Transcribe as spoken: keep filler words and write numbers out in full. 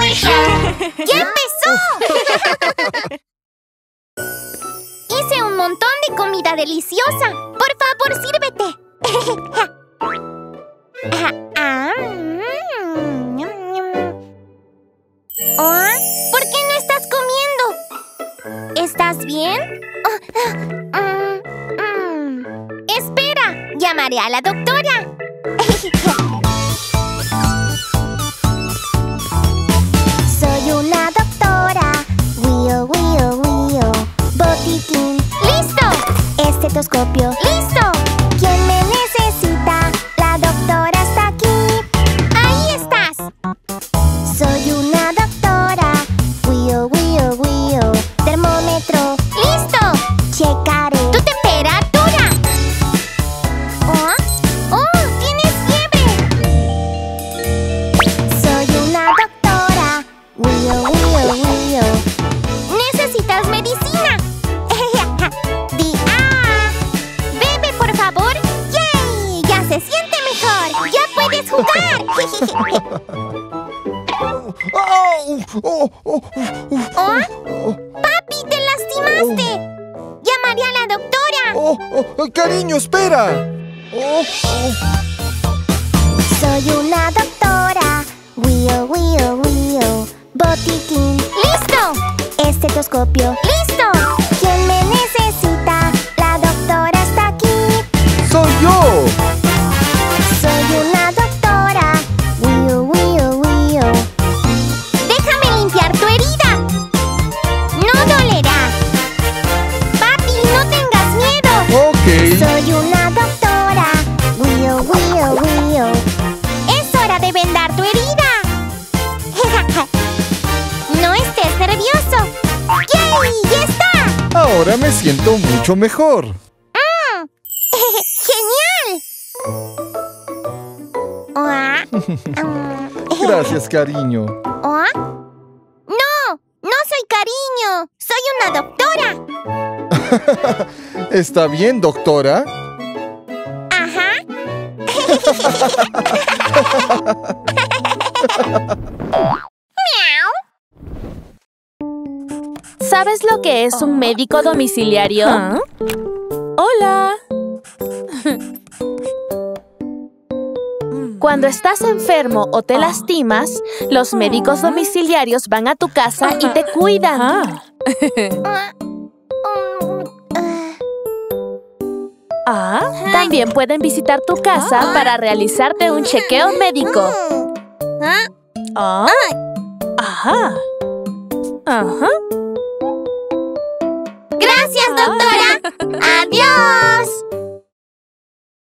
¡Ya empezó! Hice un montón de comida deliciosa. Por favor, sírvete. ¿Oh? ¿Por qué no estás comiendo? ¿Estás bien? Espera, llamaré a la doctora. Soy una doctora. Wio, wio, wio. Botiquín. ¡Listo! Estetoscopio. ¡Listo! ¿Quién me necesita? La doctora está aquí. ¡Ahí estás! Soy una doctora. Wio, wio, wio. Termómetro. ¡Listo! Checaré tu temperatura. ¿Oh? ¡Oh! ¡Tienes fiebre! Soy una doctora. Wio, wio, wio. ¿Necesitas medicina? Di ah. Bebe, por favor. ¡Yay! ¡Ya se siente mejor! ¡Ya puedes jugar! ¿Oh? ¡Papi, te lastimaste! ¡Llamaré a la doctora! Oh, oh, cariño, espera. Oh, oh. Soy una doctora. Wio, wio, wio. Botiquín. ¡Listo! Estetoscopio. ¡Listo! ¿Quién me necesita? La doctora está aquí. ¡Soy yo! Soy una doctora. Wio, wio, wio. Déjame limpiar tu herida. No dolerá. Papi, no tengas miedo. Ok. Soy una doctora. Wio, wio, wio. Es hora de vendar tu herida. No estés nervioso. ¡Yay! ¡Ya está! Ahora me siento mucho mejor. Mm. ¡Genial! Ah, mm. Gracias, cariño. ¿Ah? ¡No! ¡No soy cariño! ¡Soy una doctora! ¿Está bien, doctora? Ajá. Miau. ¿Sabes lo que es un médico domiciliario? ¿Ah? Hola. Cuando estás enfermo o te lastimas, los médicos domiciliarios van a tu casa y te cuidan. Ah. Ah, um, ah. Ah, también pueden visitar tu casa para realizarte un chequeo médico. Ah. Ah. Ajá. Ajá. Gracias, doctora.